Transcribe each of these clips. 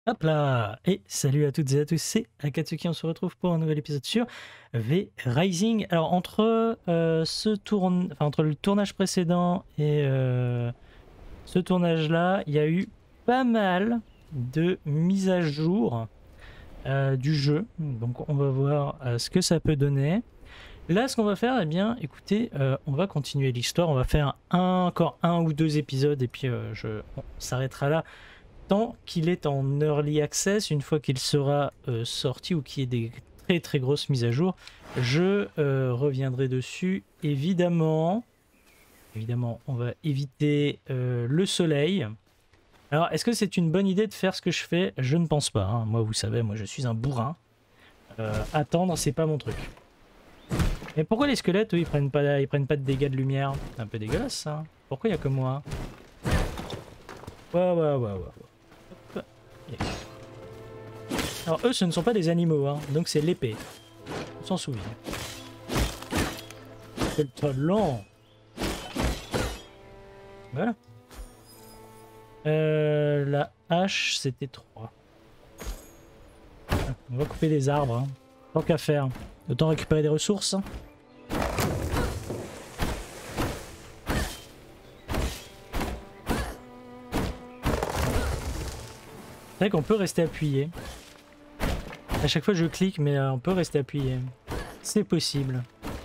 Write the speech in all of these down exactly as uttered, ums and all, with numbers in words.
Hop là! Et salut à toutes et à tous, c'est Akatsuki, on se retrouve pour un nouvel épisode sur V Rising. Alors entre euh, ce tourne... enfin, entre le tournage précédent et euh, ce tournage-là, il y a eu pas mal de mises à jour euh, du jeu. Donc on va voir euh, ce que ça peut donner. Là, ce qu'on va faire, eh bien, écoutez, euh, on va continuer l'histoire. On va faire un, encore un ou deux épisodes et puis euh, je... on s'arrêtera là. Tant qu'il est en early access, une fois qu'il sera euh, sorti ou qu'il y ait des très très grosses mises à jour, je euh, reviendrai dessus. Évidemment, évidemment, on va éviter euh, le soleil. Alors, est-ce que c'est une bonne idée de faire ce que je fais? Je ne pense pas. Hein. Moi, vous savez, moi je suis un bourrin. Euh, attendre, c'est pas mon truc. Mais pourquoi les squelettes, eux, ils prennent pas, ils prennent pas de dégâts de lumière? C'est un peu dégueulasse, ça. Pourquoi il y a que moi? Ouais, ouais, ouais, ouais. Alors eux ce ne sont pas des animaux, hein, donc c'est l'épée. On s'en souvient. C'est le talent. Voilà. Euh, la hache c'était trois. On va couper des arbres. Hein. Tant qu'à faire. Autant récupérer des ressources. C'est vrai qu'on peut rester appuyé. À chaque fois je clique, mais euh, on peut rester appuyé. C'est possible.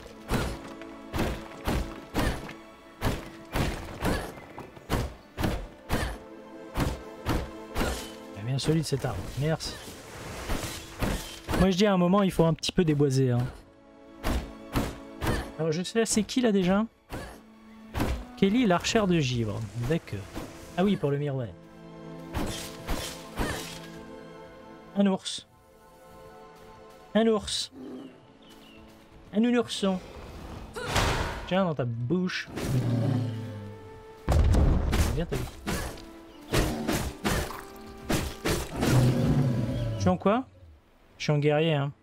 Il est bien solide cet arbre. Merci. Moi je dis à un moment il faut un petit peu déboiser. Hein. Alors je sais là c'est qui là déjà? Kelly l'archère de givre. D'accord. Ah oui pour le miroir. Un ours. Un ours. Un ourson. Tiens dans ta bouche. Viens t'as vu. Je suis en quoi? Je suis en guerrier hein.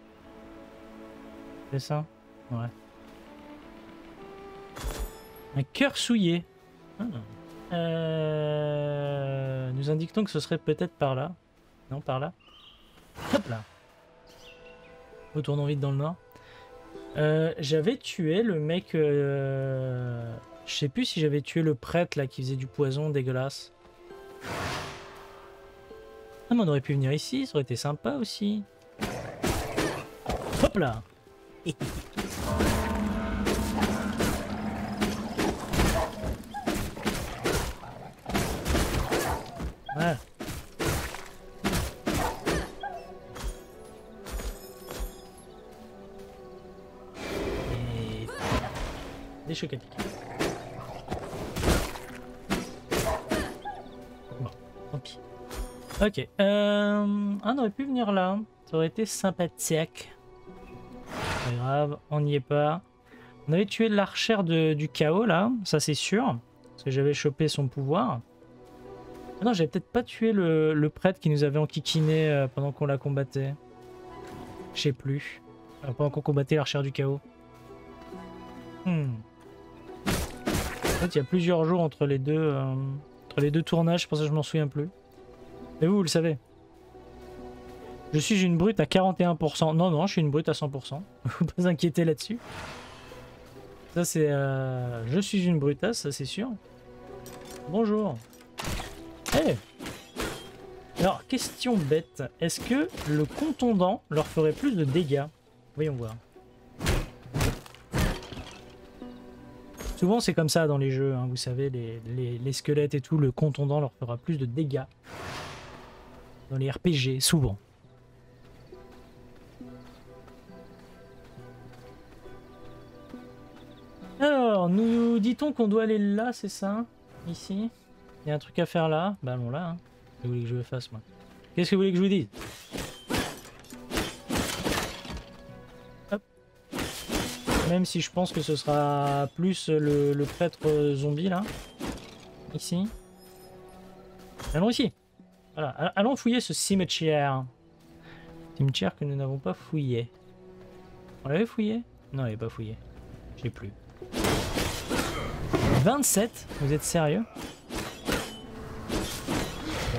C'est ça? Ouais. Un cœur souillé. Ah. Euh... Nous indiquons que ce serait peut-être par là. Non, par là. Hop là. Retournons vite dans le nord. Euh, j'avais tué le mec... Euh... Je sais plus si j'avais tué le prêtre là qui faisait du poison dégueulasse. Ah mais on aurait pu venir ici, ça aurait été sympa aussi. Hop là. Voilà. Des chocs à piquer. Bon, tant pis. Ok. Euh... Ah, on aurait pu venir là. Ça aurait été sympathique. Pas grave, on n'y est pas. On avait tué l'archère du chaos là, ça c'est sûr. Parce que j'avais chopé son pouvoir. Ah non, j'avais peut-être pas tué le, le prêtre qui nous avait enquiquiné euh, pendant qu'on la combattait. Je sais plus. Euh, pendant qu'on combattait l'archère du chaos. Hmm. En fait, il y a plusieurs jours entre les deux, euh, entre les deux tournages, pour ça je m'en souviens plus. Mais vous, vous le savez. Je suis une brute à quarante et un pour cent. Non, non, je suis une brute à cent pour cent. Faut pas s'inquiéter là-dessus. Ça, c'est... Euh... Je suis une brutasse, ça c'est sûr. Bonjour. Hey. Alors, question bête. Est-ce que le contondant leur ferait plus de dégâts? Voyons voir. Souvent c'est comme ça dans les jeux, hein, vous savez, les, les, les squelettes et tout, le contondant leur fera plus de dégâts. Dans les R P G, souvent. Alors, nous dit-on qu'on doit aller là, c'est ça? Ici? Il y a un truc à faire là? Bah allons là. Hein. Qu'est-ce que vous voulez que je fasse moi? Qu'est-ce que vous voulez que je vous dise? Même si je pense que ce sera plus le, le prêtre zombie là. Ici. Allons ici. Voilà. Allons fouiller ce cimetière. Cimetière que nous n'avons pas fouillé. On l'avait fouillé? Non, on l'avait pas fouillé. Je sais plus. vingt-sept? Vous êtes sérieux?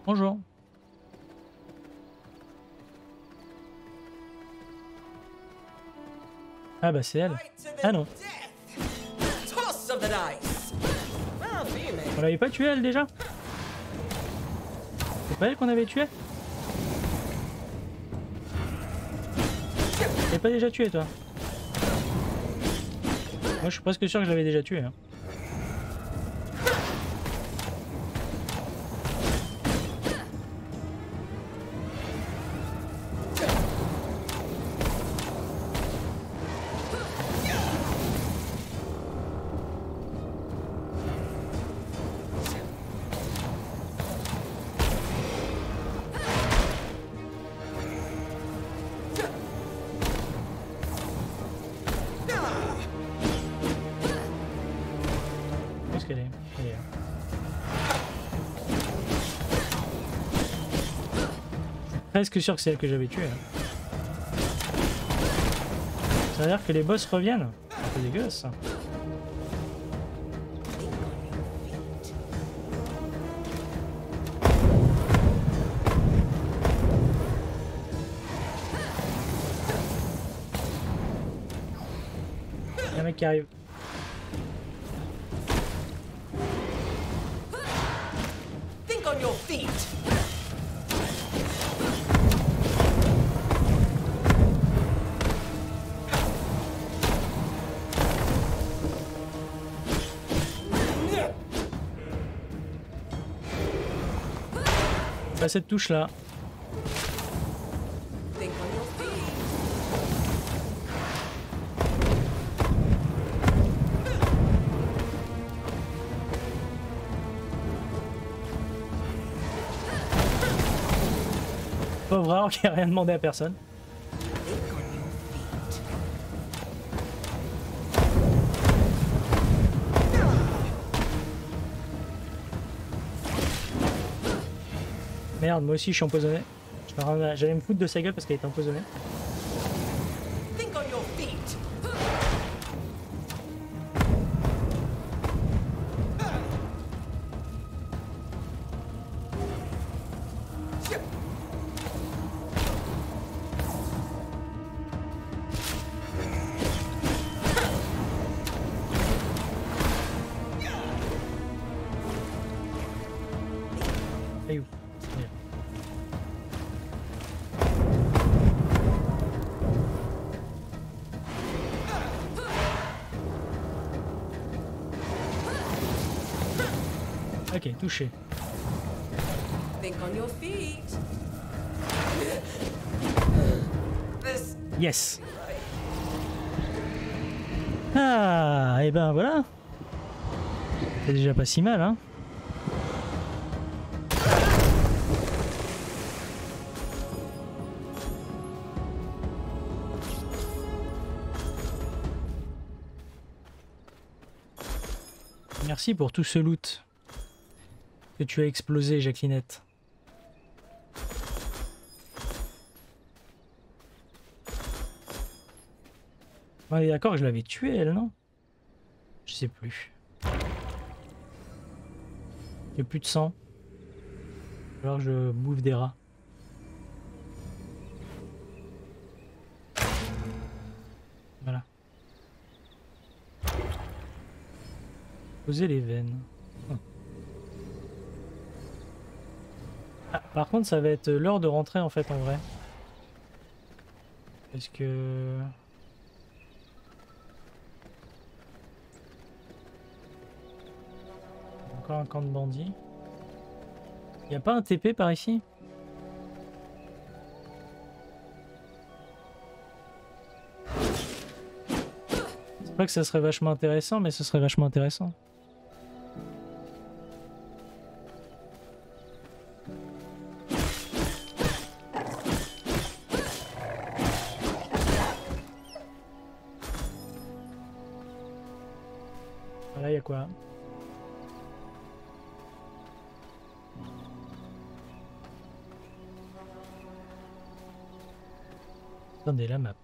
Bonjour. Ah bah c'est elle. Ah non. On l'avait pas tué elle déjà? C'est pas elle qu'on avait tué? Tu l'avais pas déjà tué toi? Moi je suis presque sûr que je l'avais déjà tué. Hein. Elle est, elle est là. Presque sûr que c'est elle que j'avais tuée. Hein. Ça veut dire que les boss reviennent. C'est dégueulasse ça. Il y a un mec qui arrive. Pas cette touche là. Pauvre Arc qui a rien demandé à personne. Merde, moi aussi je suis empoisonné. J'allais me foutre de sa gueule parce qu'elle était empoisonnée. Aïe. Ok, touché. Yes. Ah, et ben voilà. C'est déjà pas si mal, hein. Merci pour tout ce loot que tu as explosé, Jacquelinette. On est d'accord que je l'avais tuée, elle, non? Je sais plus. J'ai plus de sang. Alors je bouffe des rats. Voilà. Poser les veines. Hum. Ah, par contre, ça va être l'heure de rentrer en fait en vrai. Parce que... Encore un camp de bandits. Y a pas un T P par ici? C'est pas que ça serait vachement intéressant, mais ce serait vachement intéressant. Voilà, y a quoi? Attendez, la map.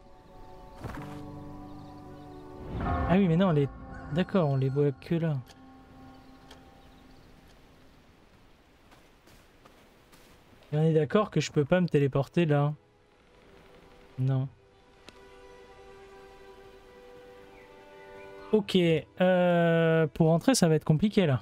Ah oui, mais non, les... D'accord, on les voit que là. Et on est d'accord que je peux pas me téléporter là. Non. Ok. Euh, pour rentrer, ça va être compliqué là.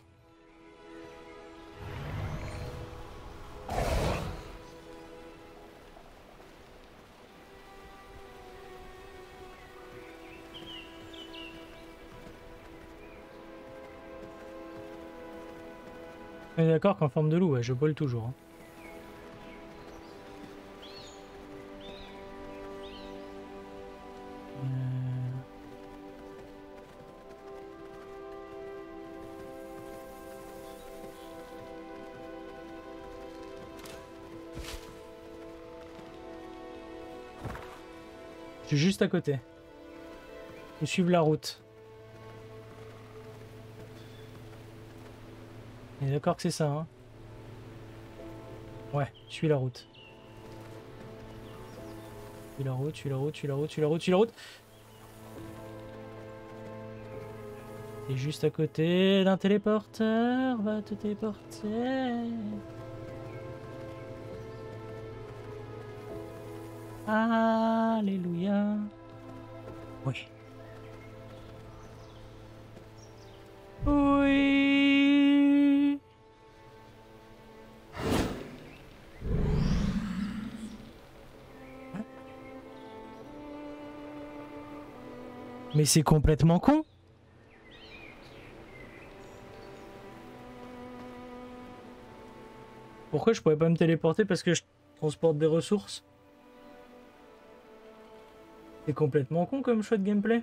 On est d'accord qu'en forme de loup, ouais, je vole toujours. Hein. Euh... Je suis juste à côté. Je suivre la route. On est d'accord que c'est ça, hein? Ouais, je suis la route. Je suis la route, je suis la route, je suis la route, je suis la route, je suis la route. Et juste à côté d'un téléporteur, va te téléporter. Alléluia. Oui. Oui. Mais c'est complètement con. Pourquoi je pourrais pas me téléporter parce que je transporte des ressources? C'est complètement con comme choix de gameplay.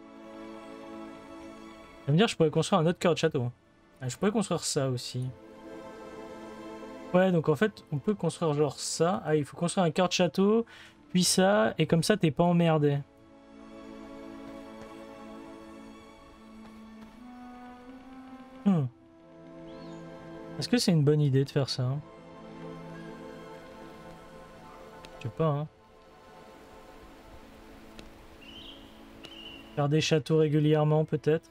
Ça veut dire que je pourrais construire un autre cœur de château. Ah, je pourrais construire ça aussi. Ouais, donc en fait, on peut construire genre ça. Ah, il faut construire un cœur de château, puis ça, et comme ça, t'es pas emmerdé. Hmm. Est-ce que c'est une bonne idée de faire ça? Je sais pas, hein. Faire des châteaux régulièrement, peut-être.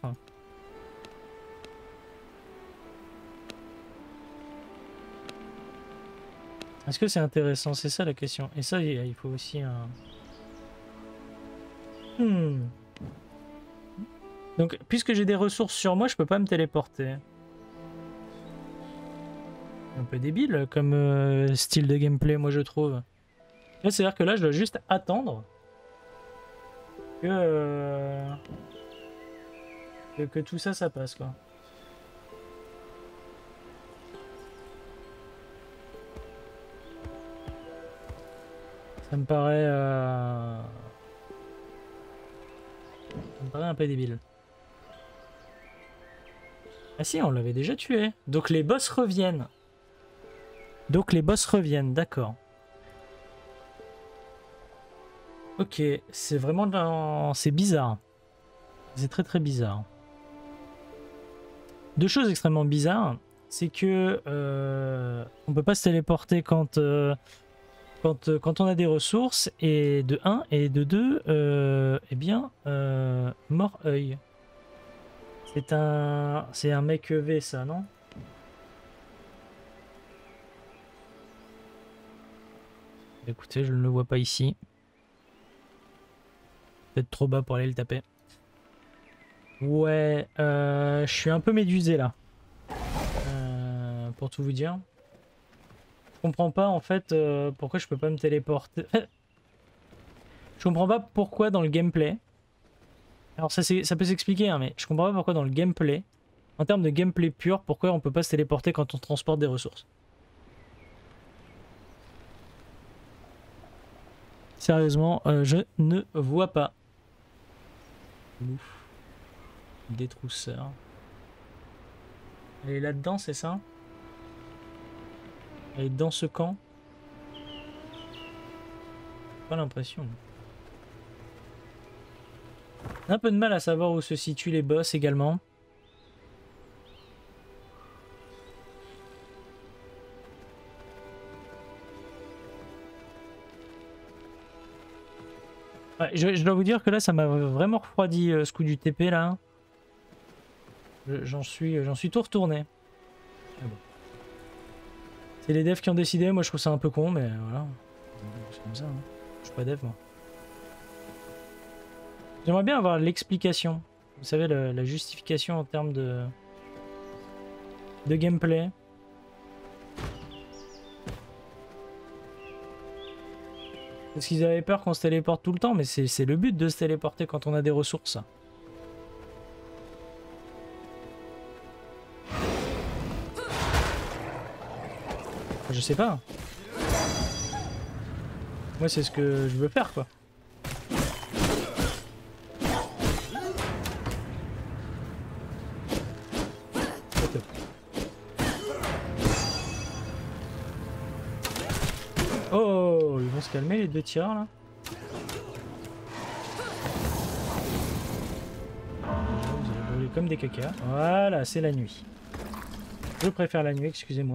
Est-ce que c'est intéressant? C'est ça la question. Et ça, il faut aussi un... Hmm. Donc, puisque j'ai des ressources sur moi, je peux pas me téléporter. Un peu débile comme euh, style de gameplay, moi je trouve. C'est-à-dire que là, je dois juste attendre que, euh, que, que tout ça, ça passe, quoi. Ça me paraît... Euh... Ça me paraît un peu débile. Ah si, on l'avait déjà tué. Donc les boss reviennent. Donc les boss reviennent, d'accord. Ok, c'est vraiment dans... C'est bizarre. C'est très très bizarre. Deux choses extrêmement bizarres, c'est que euh, on peut pas se téléporter quand, euh, quand, euh, quand on a des ressources, et de un, et de deux, euh, eh bien, euh, mort œil. C'est un, c'est un mec E V ça, non? Écoutez, je ne le vois pas ici. Peut-être trop bas pour aller le taper. Ouais, euh, je suis un peu médusé là. Euh, pour tout vous dire. Je comprends pas en fait euh, pourquoi je peux pas me téléporter. Je comprends pas pourquoi dans le gameplay. Alors ça, ça peut s'expliquer, hein, mais je comprends pas pourquoi dans le gameplay, en termes de gameplay pur, pourquoi on peut pas se téléporter quand on transporte des ressources. Sérieusement, euh, je ne vois pas. Ouf. Détrousseur. Elle est là-dedans, c'est ça? Elle est dans ce camp? Pas l'impression. Un peu de mal à savoir où se situent les boss également. Ouais, je, je dois vous dire que là, ça m'a vraiment refroidi euh, ce coup du T P là. J'en suis, j'en suis tout retourné. Ah bon. C'est les devs qui ont décidé, moi je trouve ça un peu con, mais voilà. C'est comme ça, hein. Je suis pas dev moi. J'aimerais bien avoir l'explication. Vous savez, le, la justification en termes de, de gameplay. Parce qu'ils avaient peur qu'on se téléporte tout le temps, mais c'est le but de se téléporter quand on a des ressources. Je sais pas. Moi c'est ce que je veux faire quoi. Oh, ils vont se calmer les deux tireurs là. Vous allez brûler comme des cacas. Voilà, c'est la nuit. Je préfère la nuit, excusez-moi.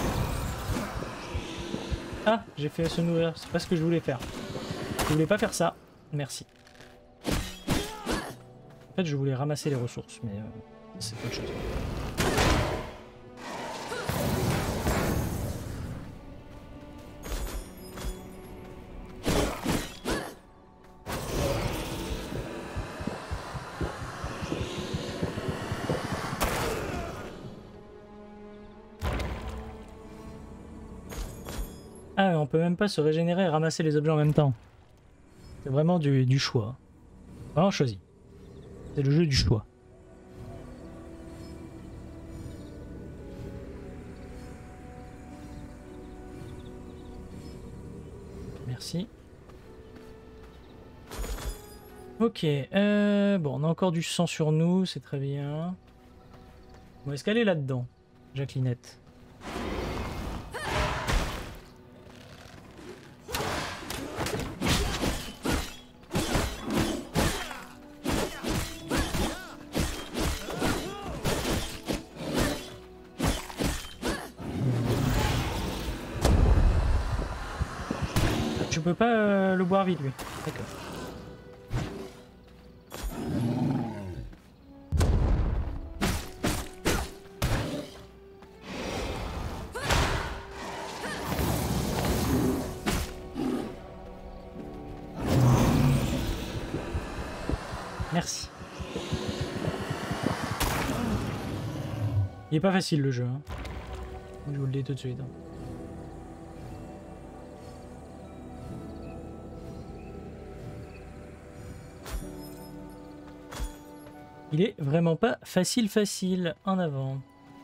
Ah, j'ai fait se nourrir, c'est pas ce que je voulais faire. Je voulais pas faire ça, merci. En fait, je voulais ramasser les ressources, mais euh, c'est autre chose. Ah, on peut même pas se régénérer et ramasser les objets en même temps. C'est vraiment du, du choix. Vraiment choisi. C'est le jeu du choix. Merci. Ok. Euh, bon, on a encore du sang sur nous, c'est très bien. Bon, est-ce qu'elle est là-dedans, Jacquelinette? Tu peux pas euh, le boire vite lui. D'accord. Merci. Il est pas facile le jeu. Hein. Je vous le dis tout de suite. Hein. Il est vraiment pas facile facile. En avant.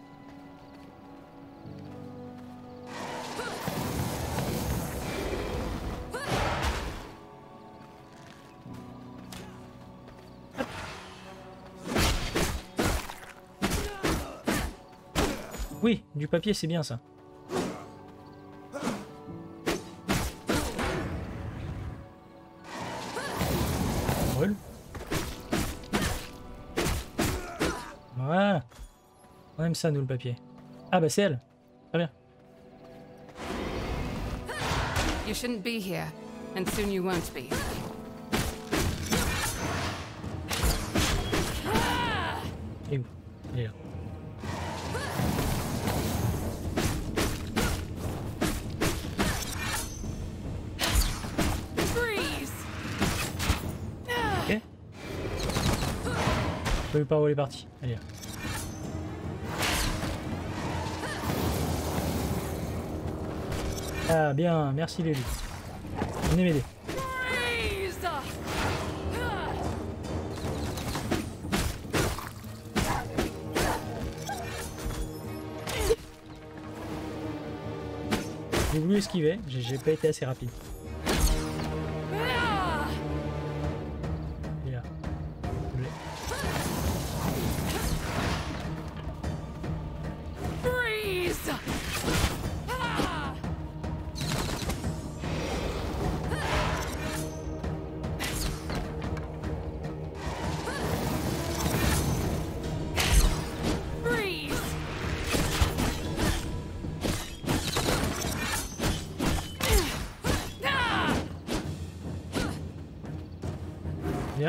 Hop. Oui, du papier c'est bien ça. Brûle. Voilà. On aime ça, nous, le papier. Ah bah c'est elle. Très bien. You shouldn't be here, and soon you won't be. Et où? Elle est là. Ok. Je peux pas où elle est partie. Elle est là. Ah bien, merci Lélu. Venez m'aider. J'ai voulu esquiver, j'ai pas été assez rapide. Il est là. Je l'ai. Bien.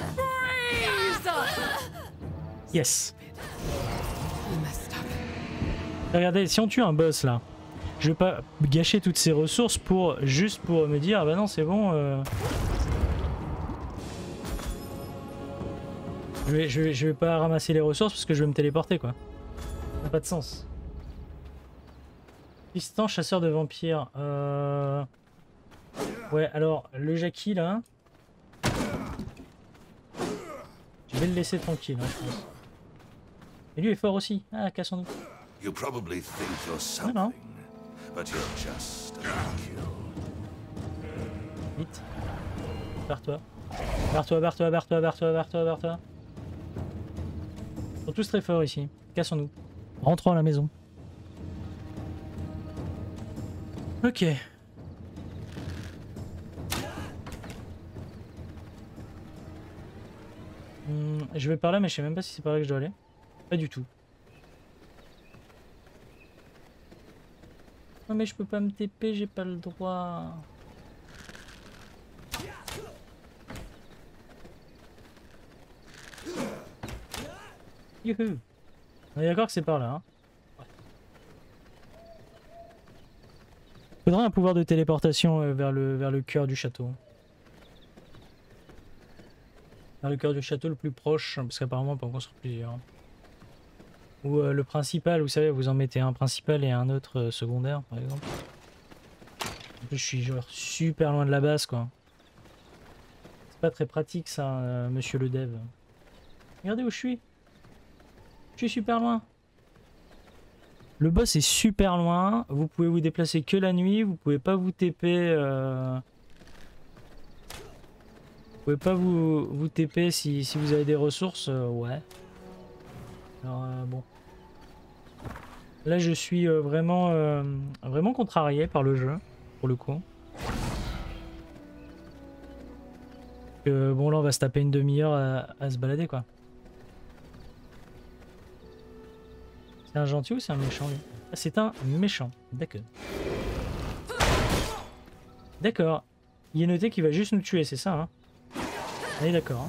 Yes. Regardez, si on tue un boss là, je vais pas gâcher toutes ces ressources pour juste pour me dire ah bah non c'est bon. Euh... Je, vais, je, vais, je vais pas ramasser les ressources parce que je vais me téléporter quoi. Ça n'a pas de sens. Tristan, chasseur de vampires. Euh... Ouais alors le Jackie là. Je vais le laisser tranquille hein, je pense. Et lui est fort aussi. Ah cassons-nous. You probably think you're something, non. but you're just a vacuum. Vite. Barre-toi. Barre-toi, barre-toi, barre-toi, barre-toi, barre-toi, barre-toi. Ils sont tous très forts ici. Cassons-nous. Rentrons à la maison. Ok. Hmm, je vais par là, mais je sais même pas si c'est par là que je dois aller. Pas du tout. Non mais je peux pas me T P, j'ai pas le droit. Youhou. On est d'accord que c'est par là. Hein. Ouais. Faudrait un pouvoir de téléportation euh, vers le vers le cœur du château. Vers le cœur du château le plus proche, parce qu'apparemment on peut en construire plusieurs. Ou euh, le principal, vous savez, vous en mettez un principal et un autre euh, secondaire, par exemple. En plus, je suis genre super loin de la base, quoi. C'est pas très pratique, ça, euh, monsieur le dev. Regardez où je suis. Je suis super loin. Le boss est super loin. Vous pouvez vous déplacer que la nuit. Vous pouvez pas vous T P. Euh... Vous pouvez pas vous, vous T P si, si vous avez des ressources. Euh, ouais. Alors euh, bon. Là je suis euh, vraiment euh, vraiment contrarié par le jeu, pour le coup. Euh, bon là on va se taper une demi-heure à, à se balader quoi. C'est un gentil ou c'est un méchant lui? Ah, c'est un méchant, d'accord. D'accord. Il est noté qu'il va juste nous tuer, c'est ça hein? Allez d'accord. Hein.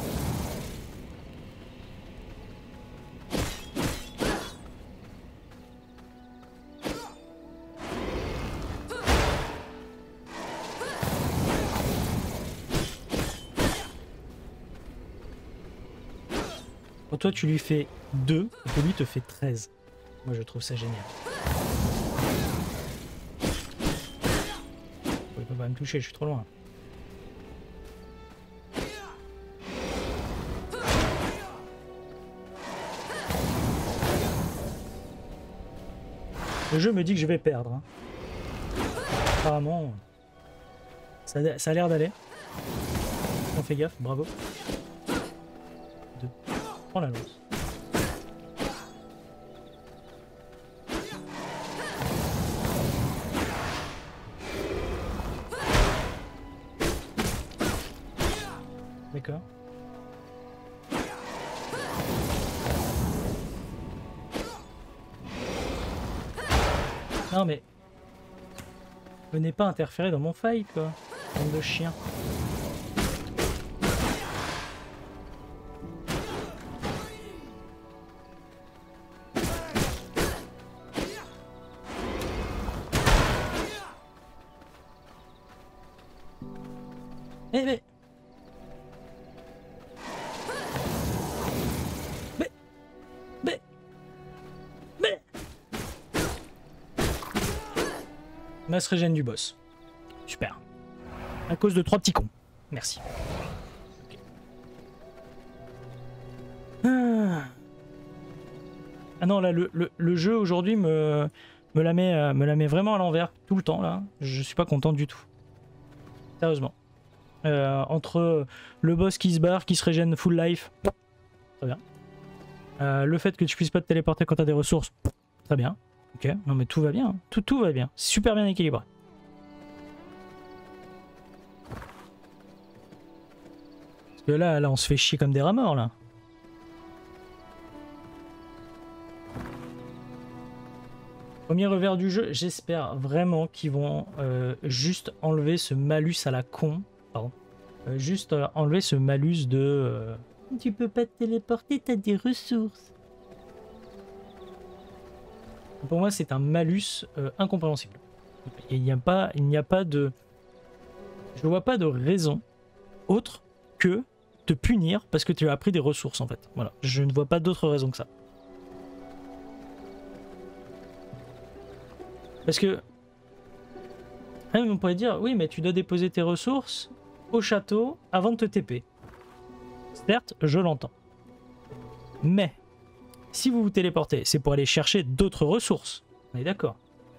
Toi tu lui fais deux et que lui te fait treize. Moi je trouve ça génial. Il peut pas me toucher, je suis trop loin. Le jeu me dit que je vais perdre. Hein. Apparemment, ça, ça a l'air d'aller. On fait gaffe, bravo. Deux. Prends la lance. D'accord. Non mais... Venez pas interférer dans mon fight quoi. Bande de chiens. Eh mais... Mais... Mais... Mais... Masse régène du boss. Super. À cause de trois petits cons. Merci. Okay. Ah. ah non, là, le, le, le jeu aujourd'hui me, me, la met, euh, me la met vraiment à l'envers tout le temps, là. Je suis pas content du tout. Sérieusement. Euh, entre le boss qui se barre, qui se régène full life, très bien. Euh, le fait que tu puisses pas te téléporter quand tu as des ressources, très bien. Ok, non mais tout va bien, tout, tout va bien, super bien équilibré. Parce que là, là on se fait chier comme des rats morts là. Premier revers du jeu, j'espère vraiment qu'ils vont euh, juste enlever ce malus à la con. Pardon. Euh, juste euh, enlever ce malus de... Euh, tu peux pas te téléporter, t'as des ressources. Pour moi, c'est un malus euh, incompréhensible. Il n'y a pas, il n'y a pas de, je vois pas de raison autre que te punir parce que tu as pris des ressources en fait. Voilà, je ne vois pas d'autre raison que ça. Parce que même on pourrait dire oui, mais tu dois déposer tes ressources au château avant de te T P. Certes, je l'entends. Mais si vous vous téléportez, c'est pour aller chercher d'autres ressources. On est d'accord.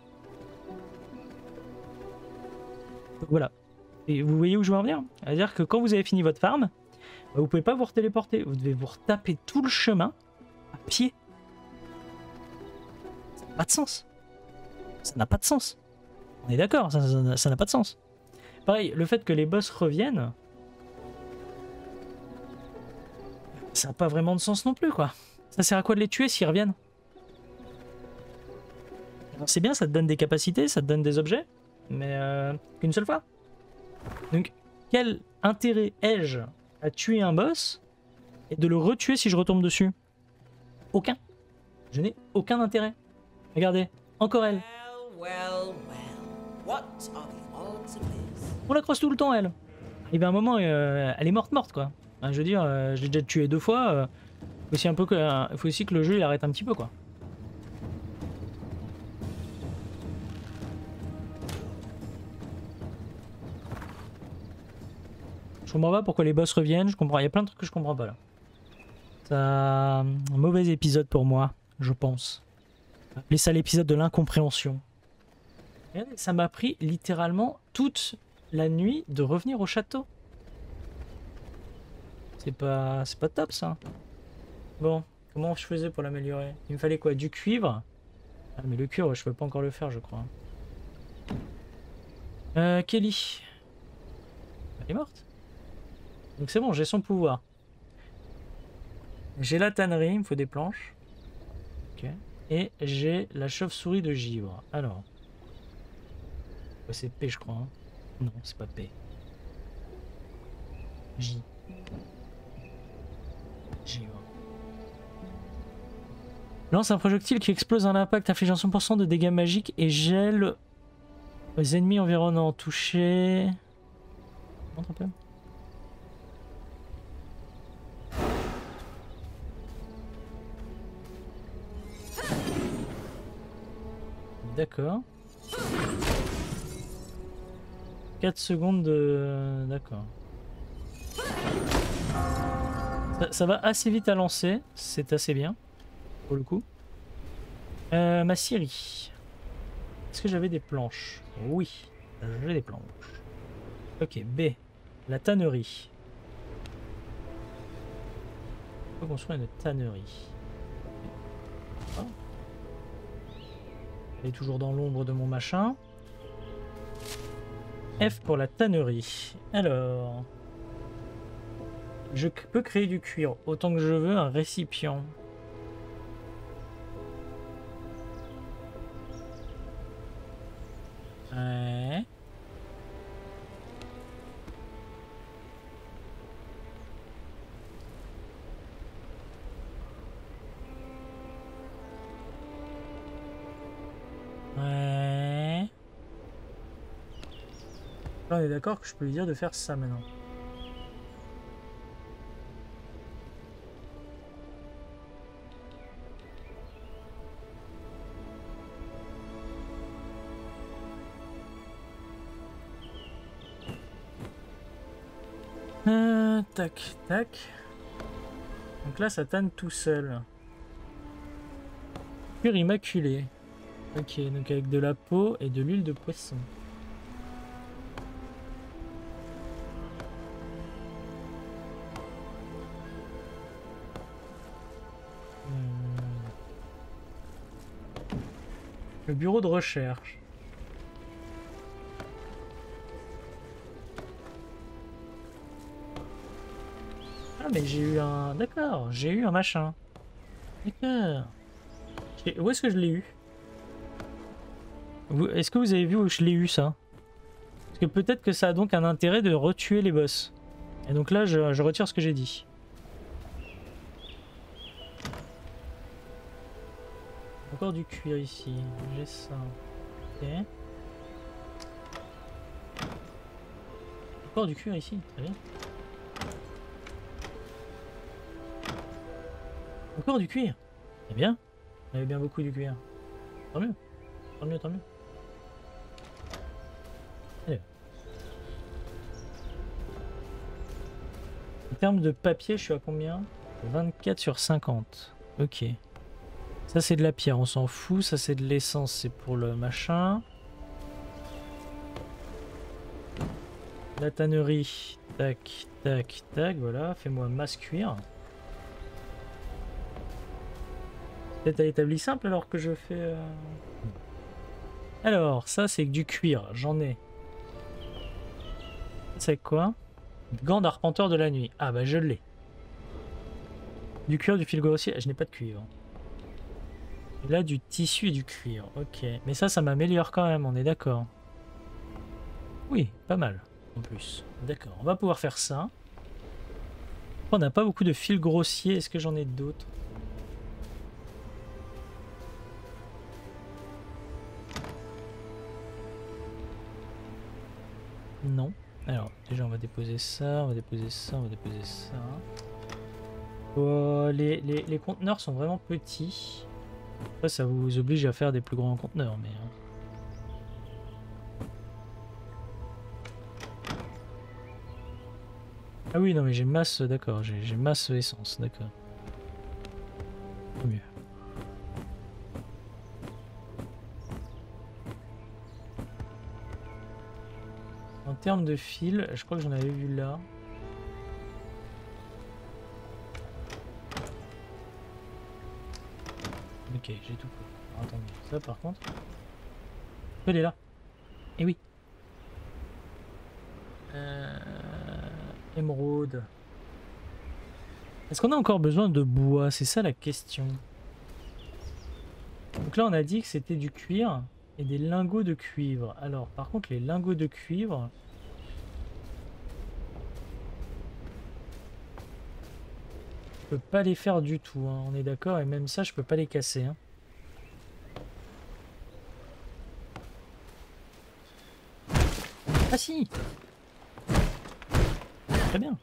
Voilà. Et vous voyez où je veux en venir? C'est-à-dire que quand vous avez fini votre farm, bah vous pouvez pas vous retaper. Vous devez vous retaper tout le chemin à pied. Ça n'a pas de sens. Ça n'a pas de sens. On est d'accord, ça n'a pas de sens. Pareil, le fait que les boss reviennent, ça n'a pas vraiment de sens non plus, quoi. Ça sert à quoi de les tuer s'ils reviennent? C'est bien, ça te donne des capacités, ça te donne des objets, mais euh, qu'une seule fois. Donc, quel intérêt ai-je à tuer un boss et de le retuer si je retombe dessus? Aucun. Je n'ai aucun intérêt. Regardez, encore elle. Well, well, what are the odds of this? On la croise tout le temps, elle. Il y a un moment, euh, elle est morte morte, quoi. Enfin, je veux dire, euh, je l'ai déjà tué deux fois. Euh, faut aussi un peu que, euh, faut aussi que le jeu il arrête un petit peu, quoi. Je comprends pas pourquoi les boss reviennent. Je comprends. Il y a plein de trucs que je comprends pas là. C'est un mauvais épisode pour moi, je pense. Appelez ça l'épisode de l'incompréhension. Ça m'a pris littéralement toute la nuit de revenir au château. C'est pas, c'est pas top ça. Bon, comment je faisais pour l'améliorer? Il me fallait quoi? Du cuivre? Ah mais le cuivre, je peux pas encore le faire, je crois. Euh, Kelly. Elle est morte. Donc c'est bon, j'ai son pouvoir. J'ai la tannerie, il me faut des planches. Ok. Et j'ai la chauve-souris de givre. Alors. Ouais, c'est P, je crois. Hein. Non, c'est pas P. J. Givre. Lance un projectile qui explose un impact infligeant cent pour cent de dégâts magiques et gèle les ennemis environnants touchés. Montre un peu. D'accord. quatre secondes de... D'accord. Ça, ça va assez vite à lancer, c'est assez bien, pour le coup. Euh, ma scierie. Est-ce que j'avais des planches? Oui, j'ai des planches. Ok, B. La tannerie. On peut construire une tannerie. Oh. Elle est toujours dans l'ombre de mon machin. F pour la tannerie. Alors... Je peux créer du cuir autant que je veux, un récipient. Ouais. Ouais. Là, on est d'accord que je peux lui dire de faire ça maintenant. Euh, tac, tac. Donc là, ça tanne tout seul. Cuir immaculé. Ok, donc avec de la peau et de l'huile de poisson. Hmm. Le bureau de recherche. Ah mais j'ai eu un... D'accord, j'ai eu un machin. D'accord. Où est-ce que je l'ai eu? Est-ce que vous avez vu où je l'ai eu ça? Parce que peut-être que ça a donc un intérêt de retuer les boss. Et donc là je, je retire ce que j'ai dit. Encore du cuir ici. J'ai ça. Ok. Encore du cuir ici. Très bien. Encore du cuir. Eh bien. On avait bien beaucoup du cuir. Tant mieux. Tant mieux, tant mieux. Allez. En termes de papier, je suis à combien? vingt-quatre sur cinquante. Ok. Ça c'est de la pierre, on s'en fout. Ça c'est de l'essence, c'est pour le machin. La tannerie. Tac, tac, tac. Voilà, fais-moi masse cuir. Peut-être à l'établi simple alors que je fais... Euh... Alors, ça c'est du cuir, j'en ai. C'est quoi? Gants d'arpenteur de la nuit. Ah bah je l'ai. Du cuir, du fil grossier. Je n'ai pas de cuivre. Et là, du tissu et du cuir. Ok. Mais ça, ça m'améliore quand même, on est d'accord. Oui, pas mal en plus. D'accord, on va pouvoir faire ça. On n'a pas beaucoup de fil grossier. Est-ce que j'en ai d'autres? Non. Alors, déjà, on va déposer ça, on va déposer ça, on va déposer ça. Oh, les, les, les conteneurs sont vraiment petits. Après, ça vous oblige à faire des plus grands conteneurs, mais... Hein. Ah oui, non, mais j'ai masse, d'accord, j'ai masse essence, d'accord. Mieux. En termes de fil, je crois que j'en avais vu là. Ok, j'ai tout pris. Alors, attendez, ça par contre. Elle est là. Eh oui. Euh... Émeraude. Est-ce qu'on a encore besoin de bois? C'est ça la question. Donc là, on a dit que c'était du cuir et des lingots de cuivre. Alors, par contre, les lingots de cuivre... Je peux pas les faire du tout, hein, on est d'accord, et même ça, je peux pas les casser. Hein. Ah si! Très bien.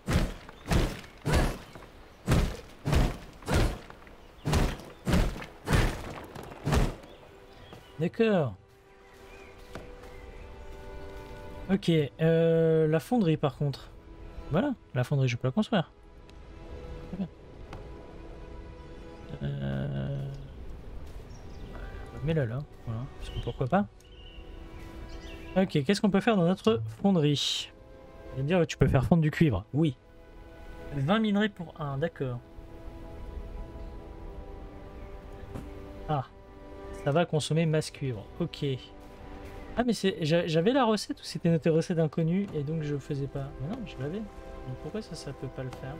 D'accord. Ok, euh, la fonderie par contre. Voilà, la fonderie, je peux la construire. Très bien. Euh... Mets-la là, voilà, parce que pourquoi pas. Ok, qu'est-ce qu'on peut faire dans notre fonderie? Je vais dire que tu peux faire fondre du cuivre. Oui. vingt minerais pour un, d'accord. Ah. Ça va consommer masse cuivre. Ok. Ah mais c'est, j'avais la recette ou c'était noté recette inconnue et donc je faisais pas. Mais non, je l'avais. Donc pourquoi ça, ça peut pas le faire?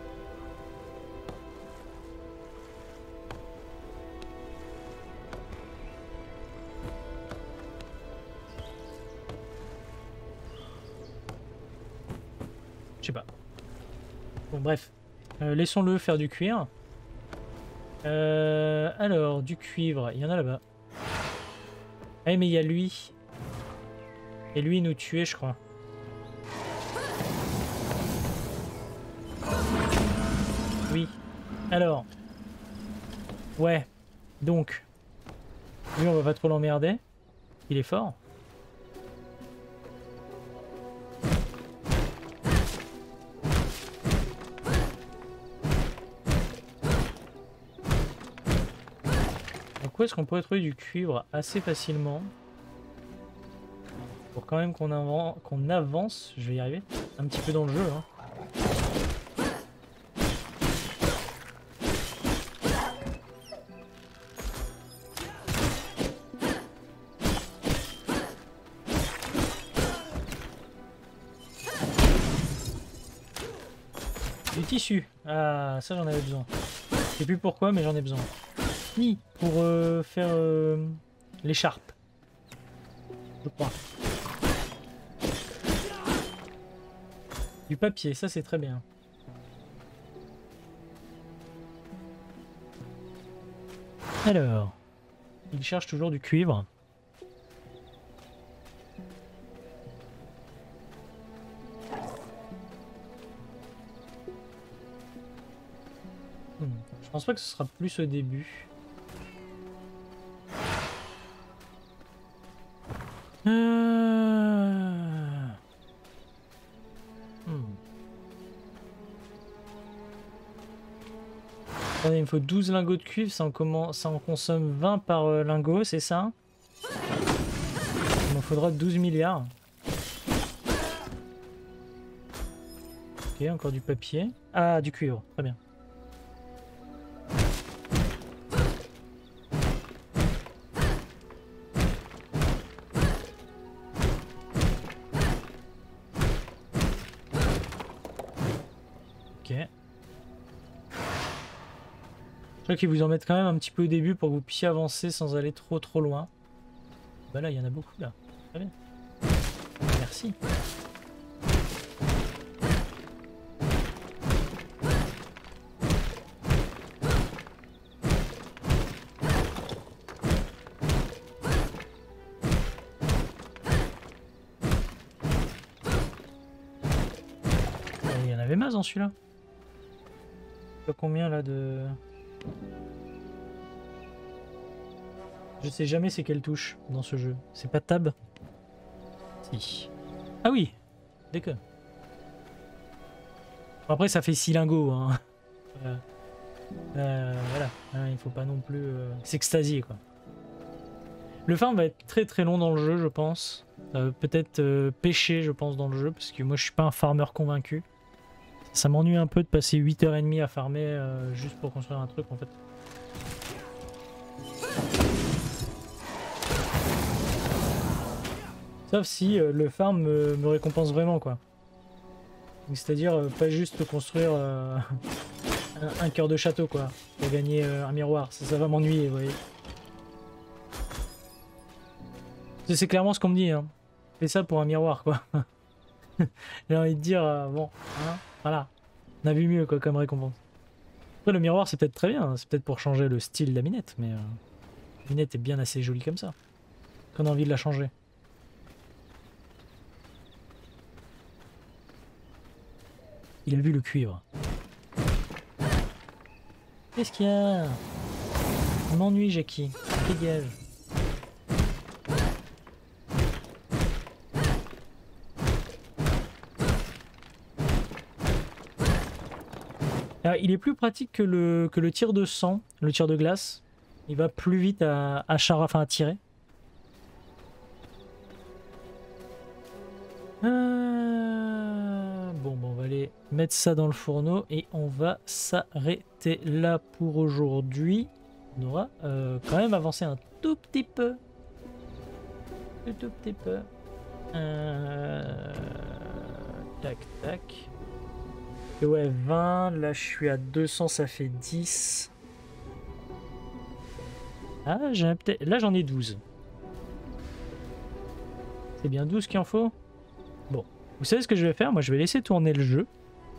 Je sais pas. Bon bref. Euh, laissons-le faire du cuir. Euh, alors, du cuivre, il y en a là-bas. Ah mais il y a lui. Et lui il nous tuait je crois. Oui. Alors. Ouais. Donc. Lui on va pas trop l'emmerder. Il est fort. Donc où est-ce qu'on pourrait trouver du cuivre assez facilement? Pour quand même qu'on avan qu'on avance, je vais y arriver, un petit peu dans le jeu. Hein. Du tissu. Ah, ça j'en avais besoin. Je sais plus pourquoi, mais j'en ai besoin. Ni pour euh, faire euh, l'écharpe. Je crois. Du papier, ça c'est très bien. Alors, il cherche toujours du cuivre. Hmm. Je pense pas que ce sera plus au début. Euh... Hmm. Attendez, il me faut douze lingots de cuivre, ça en, comment... ça en consomme vingt par euh, lingot, c'est ça? Il m'en faudra douze milliards. Ok, encore du papier. Ah, du cuivre, très bien. Je crois qu'ils vous en mettent quand même un petit peu au début pour que vous puissiez avancer sans aller trop trop loin. Bah là, il y en a beaucoup là. Très bien. Merci. Il y en avait masse dans celui-là. Je sais pas combien là de... Je sais jamais c'est quelle touche dans ce jeu. C'est pas tab? Si. Ah oui, d'accord. Après ça fait six lingots. Hein. Euh, euh, voilà, hein, il faut pas non plus euh, s'extasier quoi. Le farm va être très très long dans le jeu je pense. Euh, Peut-être euh, pêcher je pense dans le jeu parce que moi je suis pas un farmer convaincu. Ça m'ennuie un peu de passer huit heures trente à farmer euh, juste pour construire un truc en fait. Sauf si euh, le farm me, me récompense vraiment quoi. C'est-à-dire euh, pas juste construire euh, un, un cœur de château quoi, pour gagner euh, un miroir. Ça, ça va m'ennuyer, vous voyez. C'est clairement ce qu'on me dit, hein. Fais ça pour un miroir quoi. J'ai envie de dire, euh, bon, hein, voilà. On a vu mieux quoi comme récompense. Après le miroir c'est peut-être très bien, c'est peut-être pour changer le style de la minette, mais euh, la minette est bien assez jolie comme ça. Qu'on a envie de la changer. Il a vu le cuivre. Qu'est-ce qu'il y a? On m'ennuie, Jackie. Dégage. Alors, il est plus pratique que le, que le tir de sang, le tir de glace. Il va plus vite à, à, char, enfin, à tirer. Euh... Bon, bon, on va aller mettre ça dans le fourneau et on va s'arrêter là pour aujourd'hui. On aura euh, quand même avancé un tout petit peu. Un tout petit peu. Euh... Tac, tac. Et ouais, vingt. Là, je suis à deux cents, ça fait dix. Ah, j'ai peut-être... Là, j'en ai douze. C'est bien douze qu'il en faut? Bon. Vous savez ce que je vais faire? Moi, je vais laisser tourner le jeu.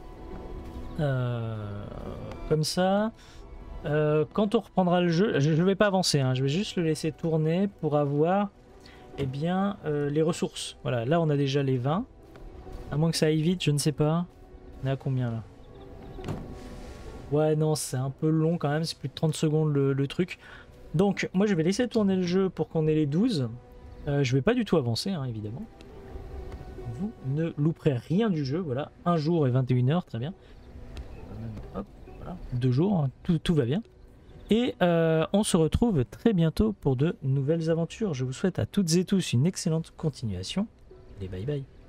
Euh, comme ça. Euh, quand on reprendra le jeu, je ne vais pas avancer. Hein, je vais juste le laisser tourner pour avoir eh bien, euh, les ressources. Voilà, là, on a déjà les vingt. À moins que ça aille vite, je ne sais pas. On est à combien là? Ouais, non, c'est un peu long quand même. C'est plus de trente secondes le, le truc. Donc, moi, je vais laisser tourner le jeu pour qu'on ait les douze. Euh, je vais pas du tout avancer, hein, évidemment. Vous ne louperez rien du jeu, voilà, un jour et vingt et une heures, très bien. Hop, voilà, deux jours, hein, tout, tout va bien. Et euh, on se retrouve très bientôt pour de nouvelles aventures. Je vous souhaite à toutes et tous une excellente continuation. Et bye bye.